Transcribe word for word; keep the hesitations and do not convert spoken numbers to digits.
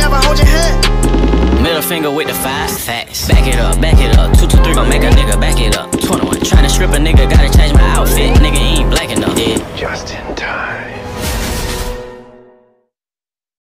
never hold your hand. Middle finger with the five facts. Back it up, back it up. Two, two, three, gon' make a nigga back it up. twenty-one, tryna strip a nigga, gotta change my outfit. Nigga ain't black enough. Yeah. Just in time.